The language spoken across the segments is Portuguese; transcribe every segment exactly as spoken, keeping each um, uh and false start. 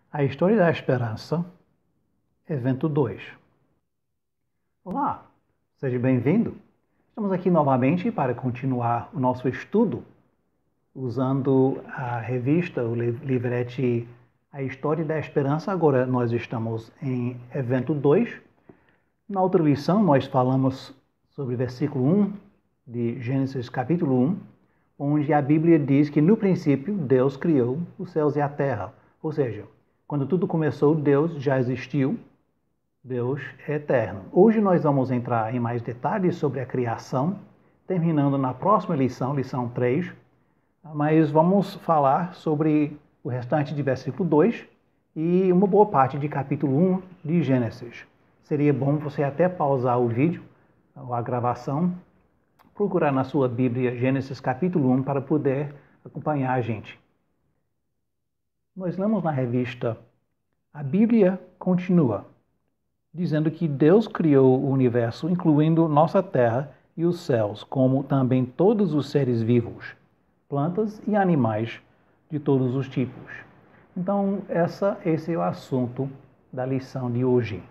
A História da Esperança, Evento dois. Olá, seja bem-vindo. Estamos aqui novamente para continuar o nosso estudo, usando a revista, o livrete A História da Esperança. Agora nós estamos em Evento dois. Na outra lição nós falamos sobre o versículo um de Gênesis capítulo um, onde a Bíblia diz que no princípio Deus criou os céus e a terra. Ou seja, quando tudo começou, Deus já existiu, Deus é eterno. Hoje nós vamos entrar em mais detalhes sobre a criação, terminando na próxima lição, lição três, mas vamos falar sobre o restante de versículo dois e uma boa parte de capítulo um de Gênesis. Seria bom você até pausar o vídeo, ou a gravação, procurar na sua Bíblia Gênesis capítulo um para poder acompanhar a gente. Nós lemos na revista, a Bíblia continua dizendo que Deus criou o universo, incluindo nossa terra e os céus, como também todos os seres vivos, plantas e animais de todos os tipos. Então, essa, esse é o assunto da lição de hoje.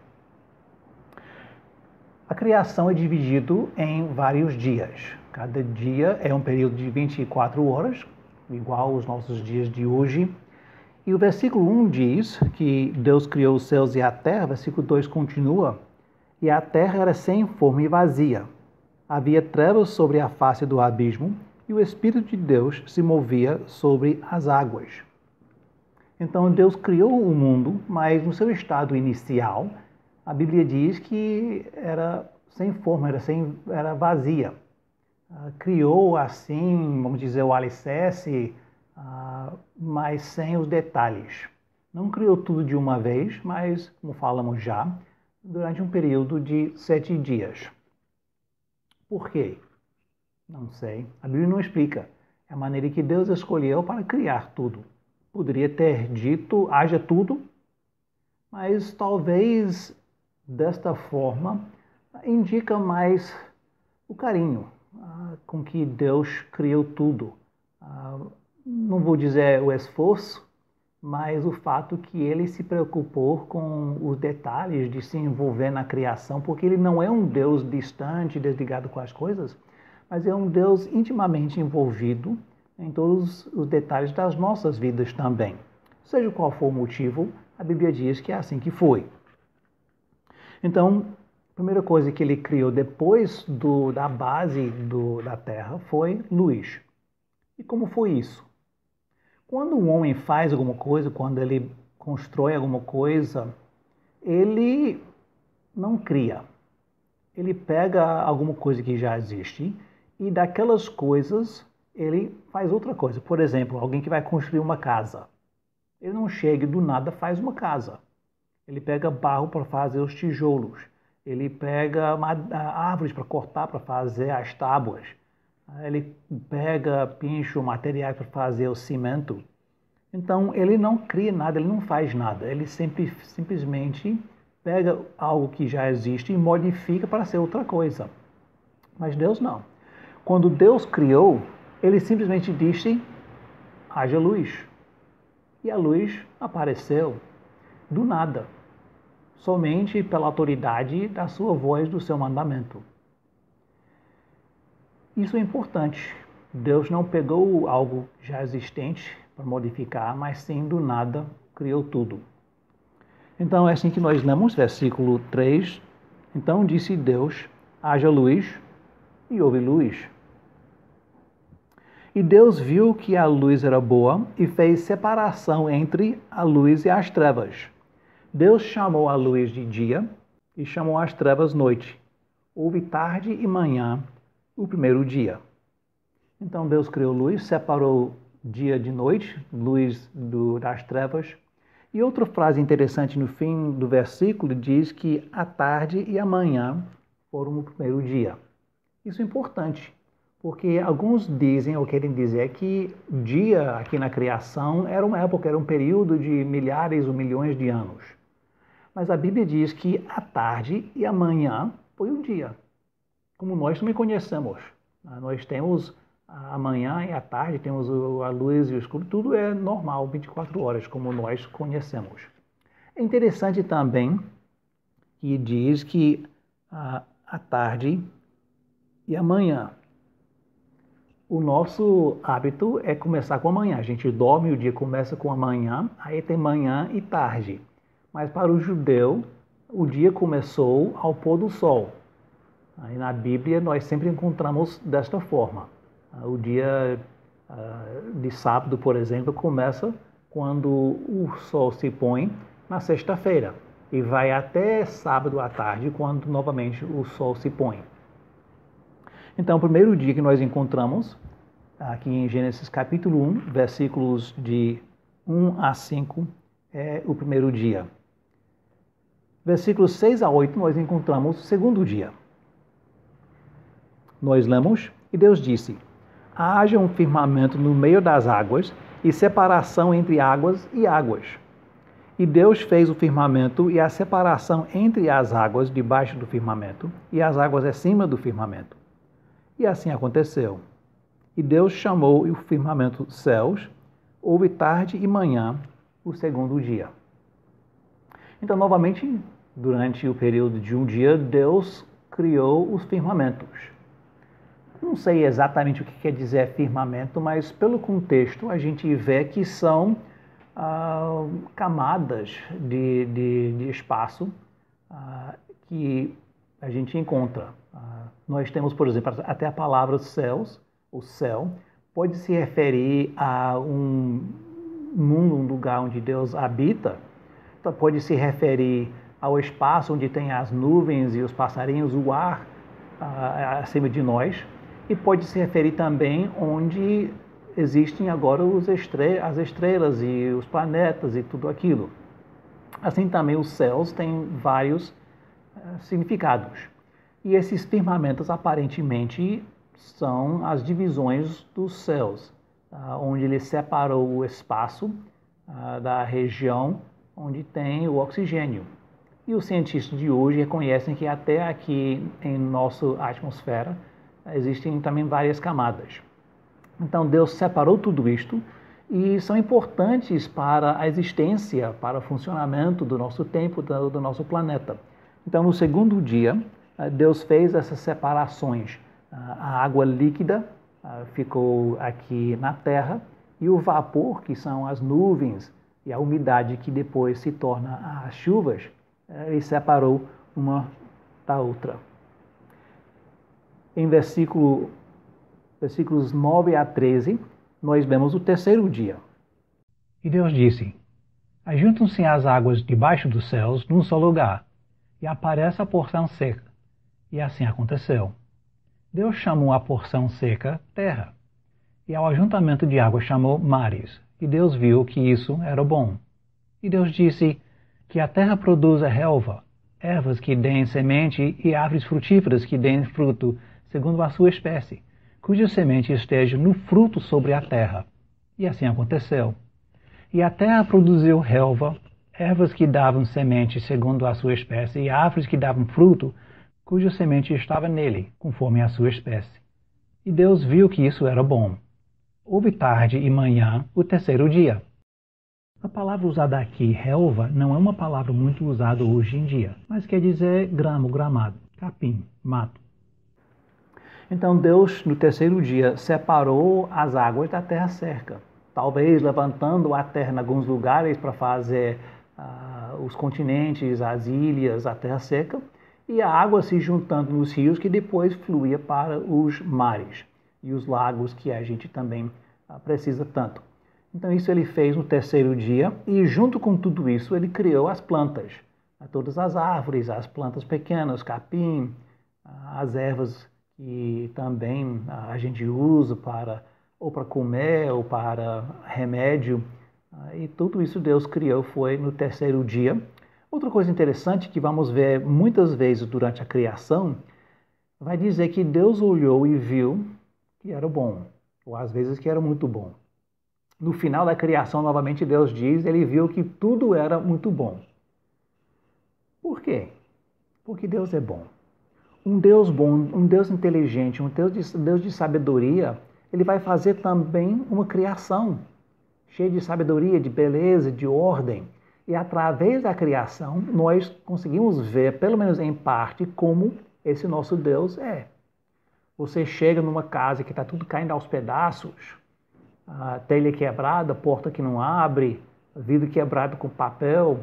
A criação é dividido em vários dias. Cada dia é um período de vinte e quatro horas, igual aos nossos dias de hoje. E o versículo um diz que Deus criou os céus e a terra, o versículo dois continua, e a terra era sem forma e vazia. Havia trevas sobre a face do abismo, e o Espírito de Deus se movia sobre as águas. Então Deus criou o mundo, mas no seu estado inicial, a Bíblia diz que era sem forma, era, sem, era vazia. Uh, criou assim, vamos dizer, o alicerce, uh, mas sem os detalhes. Não criou tudo de uma vez, mas, como falamos já, durante um período de sete dias. Por quê? Não sei. A Bíblia não explica. É a maneira que Deus escolheu para criar tudo. Poderia ter dito, haja tudo, mas talvez desta forma indica mais o carinho uh, com que Deus criou tudo. Uh, não vou dizer o esforço, mas o fato que ele se preocupou com os detalhes de se envolver na criação, porque ele não é um Deus distante, desligado com as coisas, mas é um Deus intimamente envolvido em todos os detalhes das nossas vidas também. Seja qual for o motivo, a Bíblia diz que é assim que foi. Então, a primeira coisa que ele criou depois do, da base do, da terra foi luz. E como foi isso? Quando um homem faz alguma coisa, quando ele constrói alguma coisa, ele não cria. Ele pega alguma coisa que já existe e daquelas coisas ele faz outra coisa. Por exemplo, alguém que vai construir uma casa. Ele não chega e do nada faz uma casa. Ele pega barro para fazer os tijolos. Ele pega árvores para cortar, para fazer as tábuas. Ele pega, pincha materiais para fazer o cimento. Então, ele não cria nada, ele não faz nada. Ele sempre, simplesmente pega algo que já existe e modifica para ser outra coisa. Mas Deus não. Quando Deus criou, ele simplesmente disse, haja luz. E a luz apareceu do nada, somente pela autoridade da sua voz, do seu mandamento. Isso é importante. Deus não pegou algo já existente para modificar, mas sim do nada criou tudo. Então é assim que nós lemos, versículo três. Então disse Deus, haja luz, e houve luz. E Deus viu que a luz era boa e fez separação entre a luz e as trevas. Deus chamou a luz de dia e chamou as trevas noite. Houve tarde e manhã, o primeiro dia. Então Deus criou luz, separou dia de noite, luz do, das trevas. E outra frase interessante no fim do versículo diz que a tarde e a manhã foram o primeiro dia. Isso é importante, porque alguns dizem ou querem dizer que dia aqui na criação era uma época, era um período de milhares ou milhões de anos. Mas a Bíblia diz que a tarde e a manhã foi um dia. Como nós também conhecemos. Nós temos a manhã e a tarde, temos a luz e o escuro, tudo é normal, vinte e quatro horas, como nós conhecemos. É interessante também que diz que a, a tarde e a manhã. O nosso hábito é começar com a manhã. A gente dorme, o dia começa com a manhã, aí tem manhã e tarde. Mas para o judeu, o dia começou ao pôr do sol. Aí na Bíblia nós sempre encontramos desta forma. O dia de sábado, por exemplo, começa quando o sol se põe na sexta-feira e vai até sábado à tarde, quando novamente o sol se põe. Então, o primeiro dia que nós encontramos, aqui em Gênesis capítulo um, versículos de um a cinco, é o primeiro dia. Versículos seis a oito, nós encontramos o segundo dia. Nós lemos, e Deus disse: haja um firmamento no meio das águas e separação entre águas e águas. E Deus fez o firmamento e a separação entre as águas debaixo do firmamento e as águas acima do firmamento. E assim aconteceu. E Deus chamou o firmamento céus, houve tarde e manhã, o segundo dia. Então, novamente, durante o período de um dia, Deus criou os firmamentos. Não sei exatamente o que quer dizer firmamento, mas pelo contexto a gente vê que são ah, camadas de, de, de espaço ah, que a gente encontra. Ah, nós temos, por exemplo, até a palavra céus, o céu, pode se referir a um mundo, um lugar onde Deus habita, então pode se referir ao espaço onde tem as nuvens e os passarinhos, o ar ah, acima de nós, e pode se referir também onde existem agora os estre- as estrelas e os planetas e tudo aquilo. Assim também os céus têm vários ah, significados. E esses firmamentos aparentemente são as divisões dos céus, ah, onde ele separou o espaço ah, da região onde tem o oxigênio. E os cientistas de hoje reconhecem que até aqui em nossa atmosfera existem também várias camadas. Então Deus separou tudo isto e são importantes para a existência, para o funcionamento do nosso tempo, do, do nosso planeta. Então no segundo dia, Deus fez essas separações. A água líquida ficou aqui na terra e o vapor, que são as nuvens, e a umidade que depois se torna as chuvas, ele separou uma da outra. Em versículo, versículos nove a treze, nós vemos o terceiro dia. E Deus disse: ajuntam-se as águas debaixo dos céus num só lugar, e aparece a porção seca. E assim aconteceu. Deus chamou a porção seca terra, e ao ajuntamento de água chamou mares, e Deus viu que isso era bom. E Deus disse que a terra produza relva, ervas que deem semente e árvores frutíferas que deem fruto, segundo a sua espécie, cuja semente esteja no fruto sobre a terra. E assim aconteceu. E a terra produziu relva, ervas que davam semente segundo a sua espécie, e árvores que davam fruto, cuja semente estava nele, conforme a sua espécie. E Deus viu que isso era bom. Houve tarde e manhã, o terceiro dia. A palavra usada aqui, relva, não é uma palavra muito usada hoje em dia, mas quer dizer gramo, gramado, capim, mato. Então Deus, no terceiro dia, separou as águas da terra seca, talvez levantando a terra em alguns lugares para fazer uh, os continentes, as ilhas, a terra seca, e a água se juntando nos rios que depois fluía para os mares e os lagos que a gente também uh, precisa tanto. Então isso ele fez no terceiro dia e junto com tudo isso ele criou as plantas, todas as árvores, as plantas pequenas, capim, as ervas que também a gente usa para ou para comer ou para remédio, e tudo isso Deus criou foi no terceiro dia. Outra coisa interessante que vamos ver muitas vezes durante a criação, vai dizer que Deus olhou e viu que era bom, ou às vezes que era muito bom. No final da criação, novamente, Deus diz, ele viu que tudo era muito bom. Por quê? Porque Deus é bom. Um Deus bom, um Deus inteligente, um Deus de, Deus de sabedoria, Ele vai fazer também uma criação cheia de sabedoria, de beleza, de ordem. E através da criação, nós conseguimos ver, pelo menos em parte, como esse nosso Deus é. Você chega numa casa que está tudo caindo aos pedaços, a telha quebrada, porta que não abre, vidro quebrado com papel,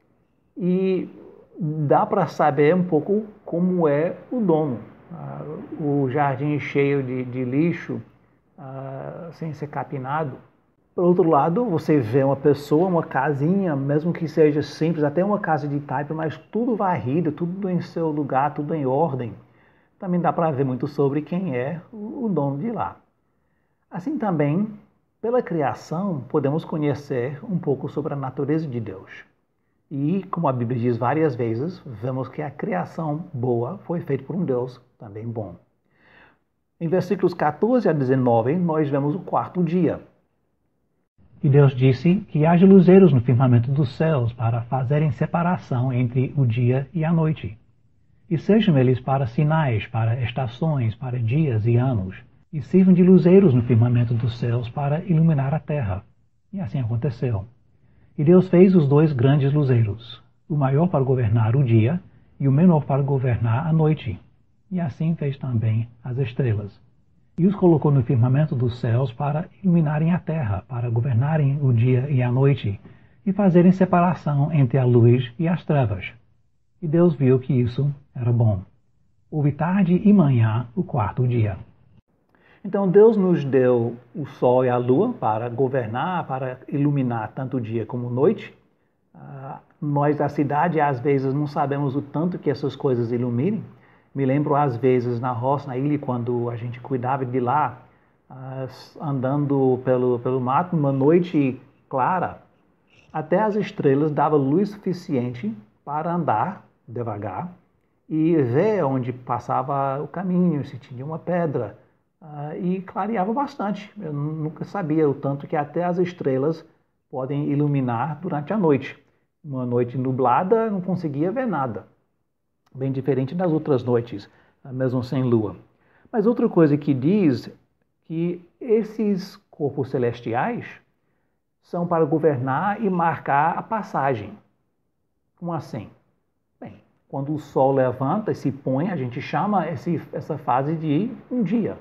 e dá para saber um pouco como é o dono. O jardim cheio de, de lixo, sem ser capinado. Por outro lado, você vê uma pessoa, uma casinha, mesmo que seja simples, até uma casa de taipa, mas tudo varrido, tudo em seu lugar, tudo em ordem. Também dá para ver muito sobre quem é o dono de lá. Assim também, pela criação, podemos conhecer um pouco sobre a natureza de Deus. E, como a Bíblia diz várias vezes, vemos que a criação boa foi feita por um Deus também bom. Em versículos quatorze a dezenove, nós vemos o quarto dia. E Deus disse que haja luzeiros no firmamento dos céus para fazerem separação entre o dia e a noite. E sejam eles para sinais, para estações, para dias e anos, e sirvam de luzeiros no firmamento dos céus para iluminar a terra. E assim aconteceu. E Deus fez os dois grandes luzeiros, o maior para governar o dia e o menor para governar a noite. E assim fez também as estrelas. E os colocou no firmamento dos céus para iluminarem a terra, para governarem o dia e a noite, e fazerem separação entre a luz e as trevas. E Deus viu que isso era bom. Houve tarde e manhã o quarto dia. Então Deus nos deu o sol e a lua para governar, para iluminar tanto o dia como a noite. Uh, nós da cidade às vezes não sabemos o tanto que essas coisas iluminem. Me lembro às vezes na roça, na ilha, quando a gente cuidava de lá, uh, andando pelo, pelo mato, numa noite clara, até as estrelas davam luz suficiente para andar devagar e ver onde passava o caminho, se tinha uma pedra, uh, e clareava bastante. Eu nunca sabia o tanto que até as estrelas podem iluminar durante a noite. Uma noite nublada, não conseguia ver nada. Bem diferente das outras noites, mesmo sem lua. Mas outra coisa que diz que esses corpos celestiais são para governar e marcar a passagem. Como assim? Bem, quando o sol levanta e se põe, a gente chama esse, essa fase de um dia.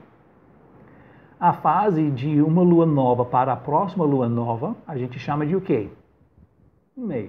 A fase de uma lua nova para a próxima lua nova, a gente chama de o quê? Um mês.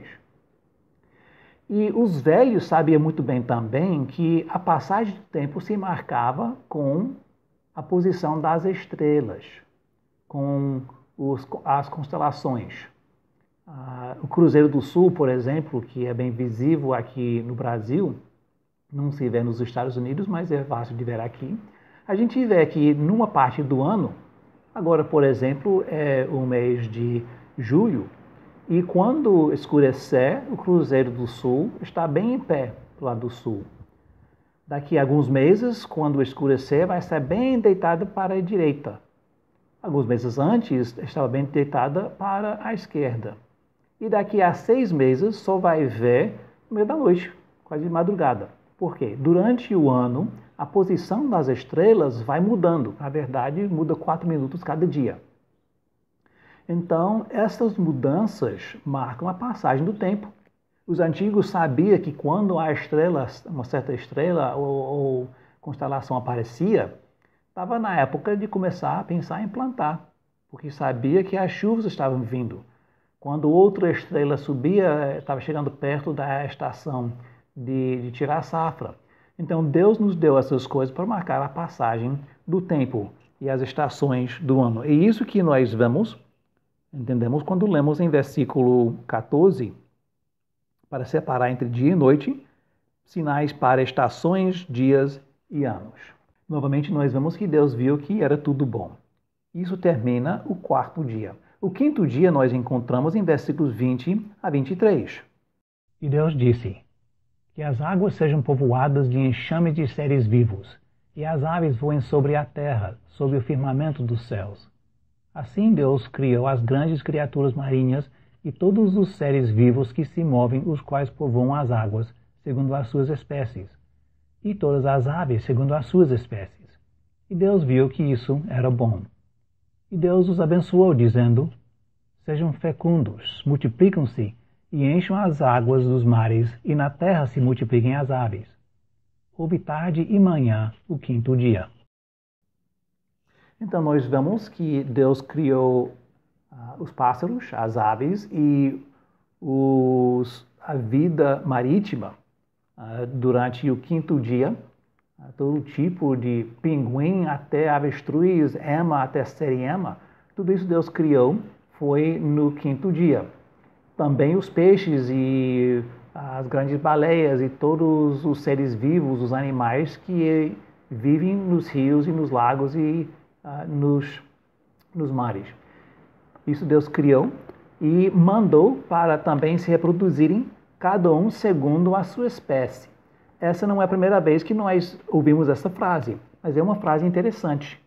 E os velhos sabiam muito bem também que a passagem do tempo se marcava com a posição das estrelas, com os, as constelações. Ah, o Cruzeiro do Sul, por exemplo, que é bem visível aqui no Brasil, não se vê nos Estados Unidos, mas é fácil de ver aqui. A gente vê que numa parte do ano, agora, por exemplo, é o mês de julho, e quando escurecer, o Cruzeiro do Sul está bem em pé do lado do sul. Daqui a alguns meses, quando escurecer, vai estar bem deitada para a direita. Alguns meses antes, estava bem deitada para a esquerda. E daqui a seis meses, só vai ver no meio da noite, quase de madrugada. Por quê? Durante o ano, a posição das estrelas vai mudando. Na verdade, muda quatro minutos cada dia. Então, essas mudanças marcam a passagem do tempo. Os antigos sabiam que quando a estrela, uma certa estrela ou, ou constelação aparecia, estava na época de começar a pensar em plantar, porque sabia que as chuvas estavam vindo. Quando outra estrela subia, estava chegando perto da estação de, de tirar a safra. Então, Deus nos deu essas coisas para marcar a passagem do tempo e as estações do ano. É isso que nós vemos, entendemos quando lemos em versículo quatorze, para separar entre dia e noite, sinais para estações, dias e anos. Novamente, nós vemos que Deus viu que era tudo bom. Isso termina o quarto dia. O quinto dia nós encontramos em versículos vinte a vinte e três. E Deus disse: que as águas sejam povoadas de enxame de seres vivos, e as aves voem sobre a terra, sobre o firmamento dos céus. Assim Deus criou as grandes criaturas marinhas e todos os seres vivos que se movem, os quais povoam as águas, segundo as suas espécies, e todas as aves segundo as suas espécies. E Deus viu que isso era bom. E Deus os abençoou, dizendo: sejam fecundos, multiplicam-se e encham as águas dos mares, e na terra se multipliquem as aves. Houve tarde e manhã, o quinto dia. Então nós vemos que Deus criou uh, os pássaros, as aves e os, a vida marítima uh, durante o quinto dia. Uh, todo tipo de pinguim até avestruz, ema até seriema, tudo isso Deus criou foi no quinto dia. Também os peixes e as grandes baleias e todos os seres vivos, os animais que vivem nos rios e nos lagos e uh, nos, nos mares. Isso Deus criou e mandou para também se reproduzirem, cada um segundo a sua espécie. Essa não é a primeira vez que nós ouvimos essa frase, mas é uma frase interessante.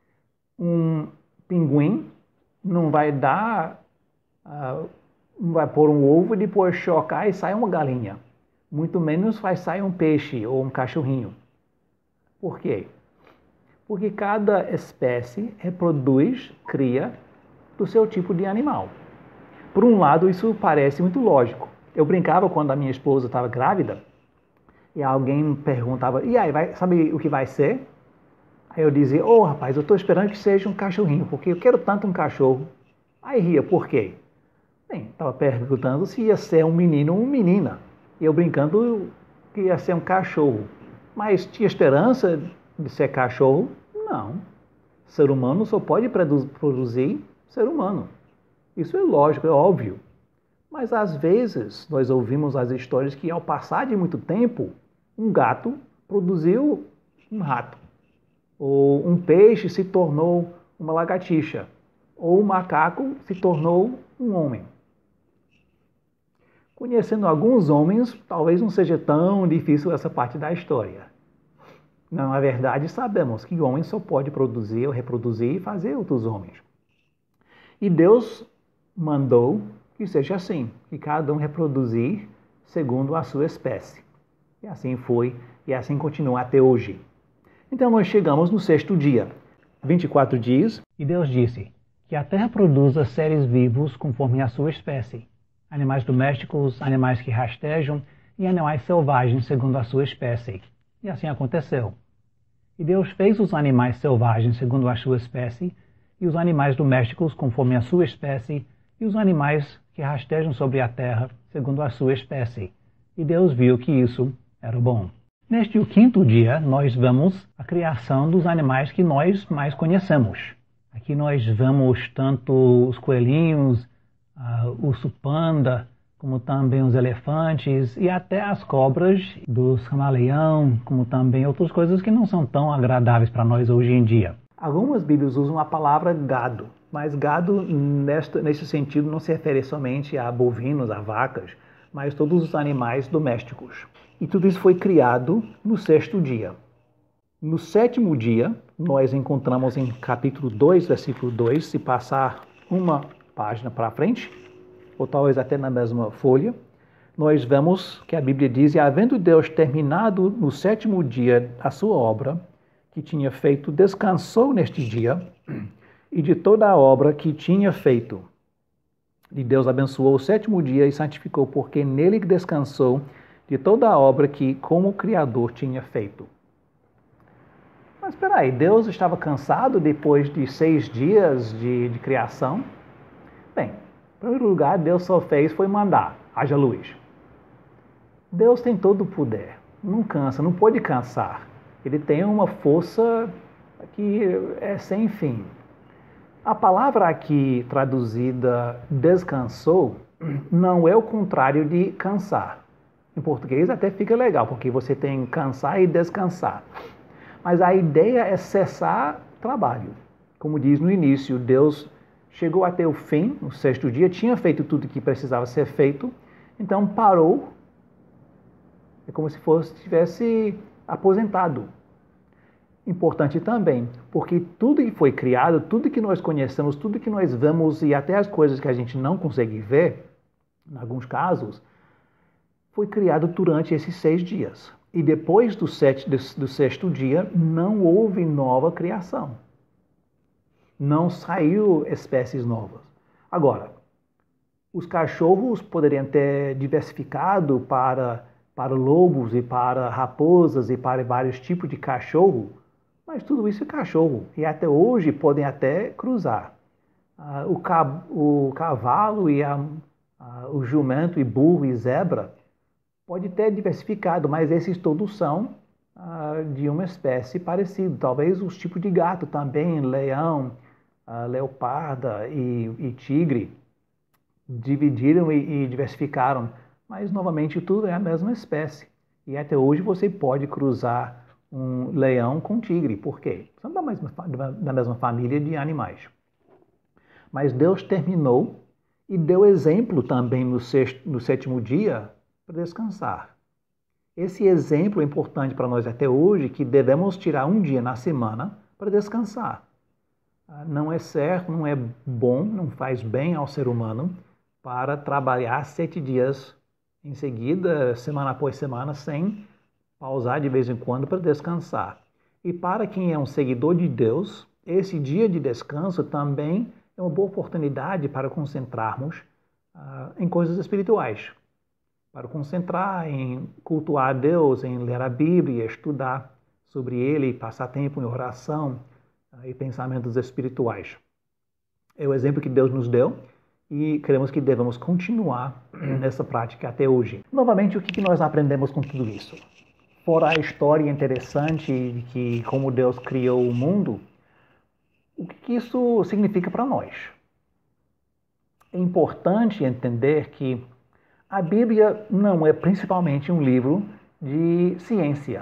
Um pinguim não vai dar, uh, não vai pôr um ovo e depois chocar e sai uma galinha. Muito menos vai sair um peixe ou um cachorrinho. Por quê? Porque cada espécie reproduz, cria do seu tipo de animal. Por um lado, isso parece muito lógico. Eu brincava quando a minha esposa estava grávida e alguém me perguntava, e aí, vai, sabe o que vai ser? Aí eu dizia, ô oh, rapaz, eu estou esperando que seja um cachorrinho, porque eu quero tanto um cachorro. Aí ria, por quê? Bem, estava perguntando se ia ser um menino ou uma menina. E eu brincando que ia ser um cachorro. Mas tinha esperança de ser cachorro? Não. Ser humano só pode produzir ser humano. Isso é lógico, é óbvio. Mas às vezes nós ouvimos as histórias que ao passar de muito tempo, um gato produziu um rato. Ou um peixe se tornou uma lagartixa. Ou um macaco se tornou um homem. Conhecendo alguns homens, talvez não seja tão difícil essa parte da história. Não, na verdade, sabemos que o homem só pode produzir ou reproduzir e fazer outros homens. E Deus mandou que seja assim, que cada um reproduzir segundo a sua espécie. E assim foi, e assim continua até hoje. Então nós chegamos no sexto dia. vinte e quatro dias. E Deus disse que a terra produza seres vivos conforme a sua espécie. Animais domésticos, animais que rastejam e animais selvagens segundo a sua espécie. E assim aconteceu. E Deus fez os animais selvagens segundo a sua espécie, e os animais domésticos conforme a sua espécie, e os animais que rastejam sobre a terra segundo a sua espécie. E Deus viu que isso era bom. Neste o quinto dia, nós vemos a criação dos animais que nós mais conhecemos. Aqui nós vemos tanto os coelhinhos, Uh, o urso panda, como também os elefantes e até as cobras dos camaleão, como também outras coisas que não são tão agradáveis para nós hoje em dia. Algumas Bíblias usam a palavra gado, mas gado neste, nesse sentido não se refere somente a bovinos, a vacas, mas todos os animais domésticos. E tudo isso foi criado no sexto dia. No sétimo dia, nós encontramos em capítulo dois, versículo dois, se passar uma página para frente, ou talvez até na mesma folha, nós vemos que a Bíblia diz, e havendo Deus terminado no sétimo dia a sua obra, que tinha feito, descansou neste dia, e de toda a obra que tinha feito. E Deus abençoou o sétimo dia e santificou, porque nele descansou de toda a obra que, como Criador, tinha feito. Mas espera aí, Deus estava cansado depois de seis dias de, de criação? Bem, em primeiro lugar, Deus só fez foi mandar, haja luz. Deus tem todo o poder, não cansa, não pode cansar. Ele tem uma força que é sem fim. A palavra aqui traduzida descansou não é o contrário de cansar. Em português até fica legal, porque você tem cansar e descansar. Mas a ideia é cessar trabalho. Como diz no início, Deus chegou até o fim, no sexto dia, tinha feito tudo o que precisava ser feito, então parou. É como se fosse tivesse aposentado. Importante também, porque tudo que foi criado, tudo que nós conhecemos, tudo que nós vemos e até as coisas que a gente não consegue ver, em alguns casos, foi criado durante esses seis dias. E depois do, sete, do, do sexto dia, não houve nova criação. não saiu espécies novas. Agora, os cachorros poderiam ter diversificado para, para lobos e para raposas e para vários tipos de cachorro, mas tudo isso é cachorro e até hoje podem até cruzar. Ah, o, ca, o cavalo e a, ah, o jumento e burro e zebra pode ter diversificado, mas esses todos são ah, de uma espécie parecida. Talvez os tipos de gato também, leão, ah, leoparda e, e tigre, dividiram e, e diversificaram, mas novamente tudo é a mesma espécie. E até hoje você pode cruzar um leão com tigre. Por quê? São da mesma, da mesma família de animais. Mas Deus terminou e deu exemplo também no, sexto, no sétimo dia para descansar. Esse exemplo é importante para nós até hoje, que devemos tirar um dia na semana para descansar. Não é certo, não é bom, não faz bem ao ser humano para trabalhar sete dias em seguida, semana após semana, sem pausar de vez em quando para descansar. E para quem é um seguidor de Deus, esse dia de descanso também é uma boa oportunidade para concentrarmos uh, em coisas espirituais. Para concentrar em cultuar a Deus, em ler a Bíblia, estudar sobre Ele, passar tempo em oração uh, e pensamentos espirituais. É o exemplo que Deus nos deu e queremos que devemos continuar nessa prática até hoje. Novamente, o que nós aprendemos com tudo isso? Fora a história interessante de que como Deus criou o mundo, o que isso significa para nós? É importante entender que a Bíblia não é principalmente um livro de ciência.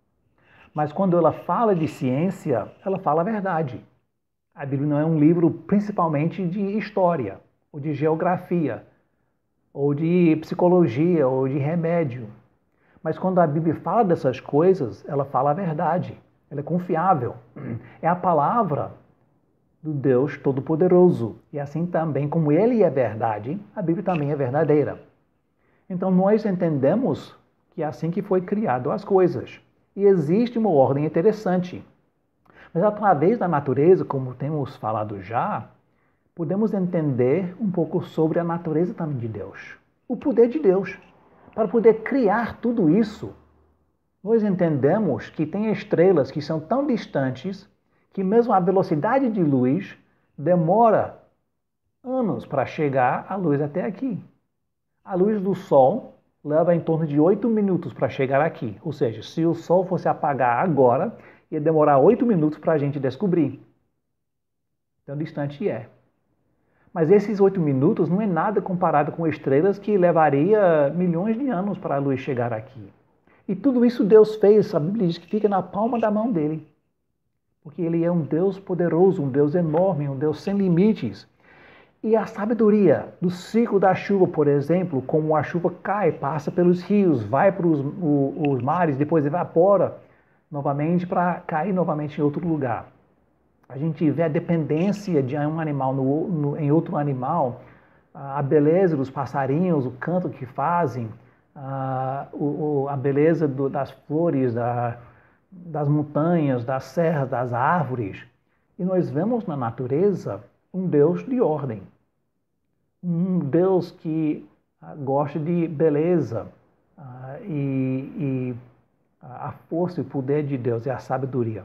Mas quando ela fala de ciência, ela fala a verdade. A Bíblia não é um livro principalmente de história, ou de geografia, ou de psicologia, ou de remédio. Mas quando a Bíblia fala dessas coisas, ela fala a verdade. Ela é confiável. É a palavra do Deus Todo-Poderoso. E assim também, como Ele é verdade, a Bíblia também é verdadeira. Então nós entendemos que é assim que foi criado as coisas. E existe uma ordem interessante. Mas através da natureza, como temos falado já, podemos entender um pouco sobre a natureza também de Deus. O poder de Deus. Para poder criar tudo isso, nós entendemos que tem estrelas que são tão distantes que mesmo a velocidade de luz demora anos para chegar a luz até aqui. A luz do Sol leva em torno de oito minutos para chegar aqui. Ou seja, se o Sol fosse apagar agora, ia demorar oito minutos para a gente descobrir. Tão distante é. Mas esses oito minutos não é nada comparado com estrelas que levaria milhões de anos para a luz chegar aqui. E tudo isso Deus fez, a Bíblia diz que fica na palma da mão dele. Porque ele é um Deus poderoso, um Deus enorme, um Deus sem limites. E a sabedoria do ciclo da chuva, por exemplo, como a chuva cai, passa pelos rios, vai para os, os mares, depois evapora novamente para cair novamente em outro lugar. A gente vê a dependência de um animal no, no, em outro animal, a beleza dos passarinhos, o canto que fazem, a, o, a beleza do, das flores, da, das montanhas, das serras, das árvores. E nós vemos na natureza um Deus de ordem, um Deus que uh, gosta de beleza uh, e, e a força e o poder de Deus e a sabedoria.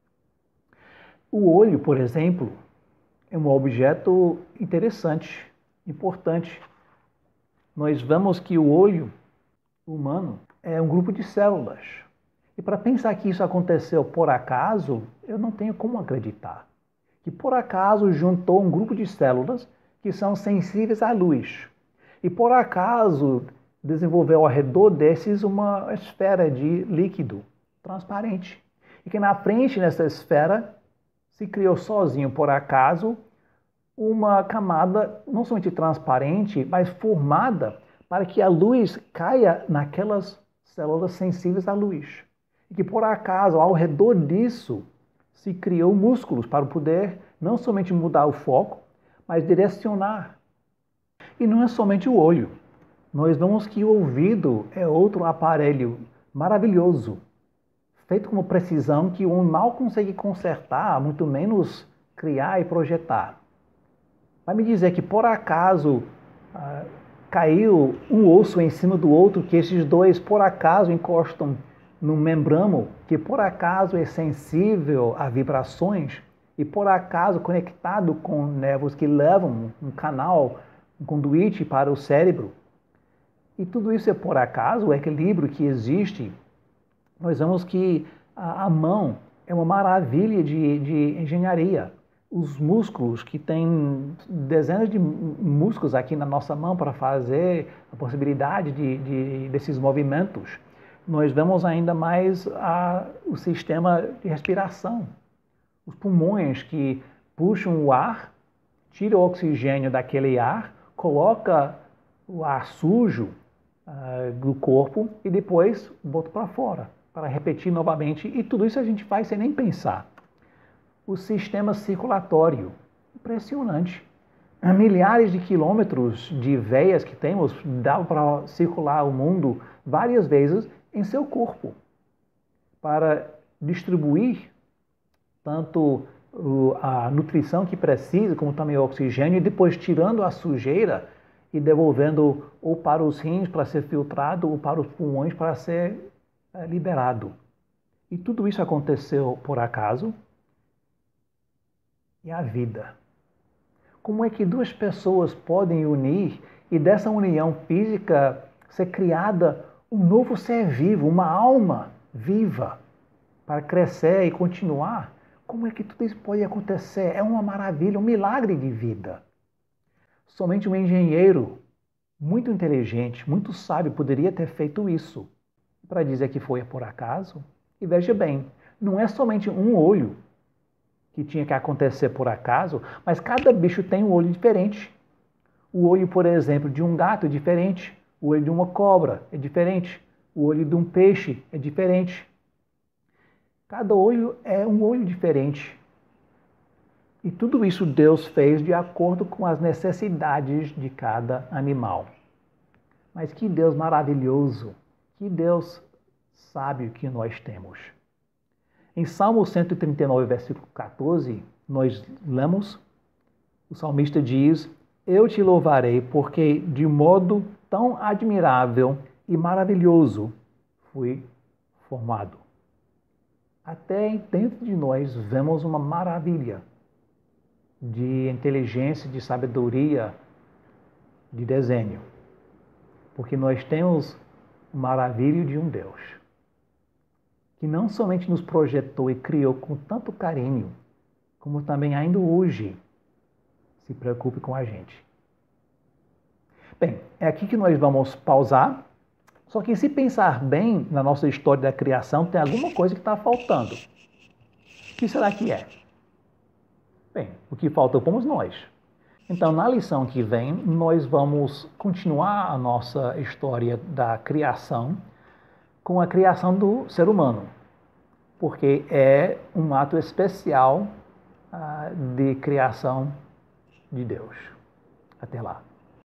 O olho, por exemplo, é um objeto interessante, importante. Nós vemos que o olho humano é um grupo de células. E para pensar que isso aconteceu por acaso, eu não tenho como acreditar. Que por acaso juntou um grupo de células que são sensíveis à luz. E por acaso desenvolveu ao redor desses uma esfera de líquido transparente. E que na frente dessa esfera se criou sozinho, por acaso, uma camada não somente transparente, mas formada para que a luz caia naquelas células sensíveis à luz. E que por acaso, ao redor disso, se criou músculos para poder não somente mudar o foco, mas direcionar. E não é somente o olho. Nós vemos que o ouvido é outro aparelho maravilhoso, feito com uma precisão que o homem mal consegue consertar, muito menos criar e projetar. Vai me dizer que por acaso ah, caiu um osso em cima do outro, que esses dois por acaso encostam num membramo, que por acaso é sensível a vibrações e por acaso conectado com nervos que levam um canal, um conduíte para o cérebro. E tudo isso é por acaso, o equilíbrio que existe. Nós vemos que a, a mão é uma maravilha de, de engenharia. Os músculos, que tem dezenas de músculos aqui na nossa mão para fazer a possibilidade de, de, desses movimentos. Nós vemos ainda mais a, o sistema de respiração. Os pulmões que puxam o ar, tiram o oxigênio daquele ar, coloca o ar sujo uh, do corpo e depois bota para fora, para repetir novamente. E tudo isso a gente faz sem nem pensar. O sistema circulatório, impressionante. Há milhares de quilômetros de veias que temos, dá para circular o mundo várias vezes em seu corpo, para distribuir tanto a nutrição que precisa, como também o oxigênio, e depois tirando a sujeira e devolvendo ou para os rins para ser filtrado ou para os pulmões para ser é, liberado. E tudo isso aconteceu por acaso? E a vida? Como é que duas pessoas podem unir e dessa união física ser criada um novo ser vivo, uma alma viva para crescer e continuar? Como é que tudo isso pode acontecer? É uma maravilha, um milagre de vida. Somente um engenheiro muito inteligente, muito sábio poderia ter feito isso. Para dizer que foi por acaso? E veja bem, não é somente um olho que tinha que acontecer por acaso, mas cada bicho tem um olho diferente. O olho, por exemplo, de um gato é diferente. O olho de uma cobra é diferente. O olho de um peixe é diferente. Cada olho é um olho diferente. E tudo isso Deus fez de acordo com as necessidades de cada animal. Mas que Deus maravilhoso, que Deus sábio que nós temos. Em Salmo cento e trinta e nove, versículo quatorze, nós lemos, o salmista diz: eu te louvarei porque de modo tão admirável e maravilhoso fui formado. Até dentro de nós vemos uma maravilha de inteligência, de sabedoria, de desenho. Porque nós temos o maravilho de um Deus que não somente nos projetou e criou com tanto carinho, como também ainda hoje se preocupe com a gente. Bem, é aqui que nós vamos pausar. Só que se pensar bem na nossa história da criação, tem alguma coisa que está faltando. O que será que é? Bem, o que faltou fomos nós. Então, na lição que vem, nós vamos continuar a nossa história da criação com a criação do ser humano, porque é um ato especial uh, de criação de Deus. Até lá.